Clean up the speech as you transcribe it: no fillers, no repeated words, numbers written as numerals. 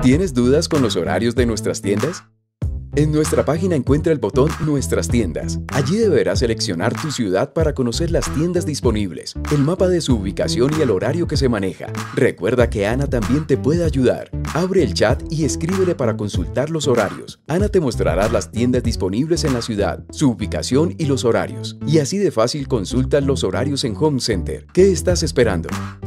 ¿Tienes dudas con los horarios de nuestras tiendas? En nuestra página encuentra el botón Nuestras tiendas. Allí deberás seleccionar tu ciudad para conocer las tiendas disponibles, el mapa de su ubicación y el horario que se maneja. Recuerda que Ana también te puede ayudar. Abre el chat y escríbele para consultar los horarios. Ana te mostrará las tiendas disponibles en la ciudad, su ubicación y los horarios. Y así de fácil consultas los horarios en Home Center. ¿Qué estás esperando?